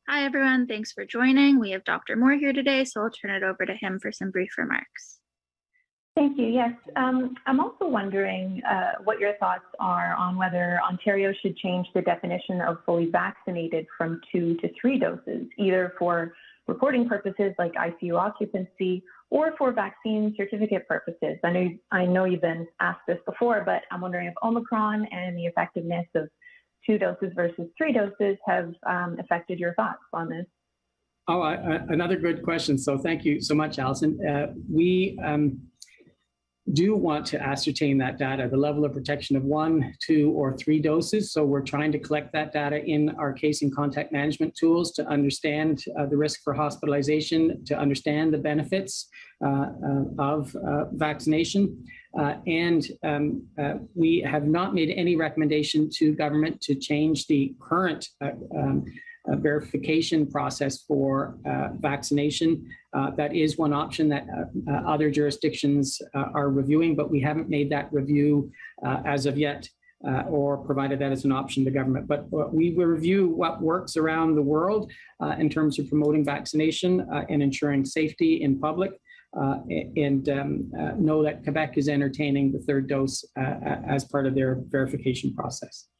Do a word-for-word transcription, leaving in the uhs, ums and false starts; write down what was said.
Hi, everyone. Thanks for joining. We have Doctor Moore here today, so I'll turn it over to him for some brief remarks. Thank you. Yes, um, I'm also wondering uh, what your thoughts are on whether Ontario should change the definition of fully vaccinated from two to three doses, either for reporting purposes like I C U occupancy or for vaccine certificate purposes. I know, I know you've been asked this before, but I'm wondering if Omicron and the effectiveness of two doses versus three doses have um, affected your thoughts on this. Oh, I, I, another good question. So thank you so much, Alison. Uh, we um, do want to ascertain that data, the level of protection of one, two, or three doses. So we're trying to collect that data in our case and contact management tools to understand uh, the risk for hospitalization, to understand the benefits uh, uh, of uh, vaccination. Uh, and um, uh, we have not made any recommendation to government to change the current uh, um, uh, verification process for uh, vaccination. Uh, that is one option that uh, uh, other jurisdictions uh, are reviewing, but we haven't made that review uh, as of yet uh, or provided that as an option to government. But uh, we will review what works around the world uh, in terms of promoting vaccination uh, and ensuring safety in public. Uh, and um, uh, know that Quebec is entertaining the third dose uh, as part of their verification process.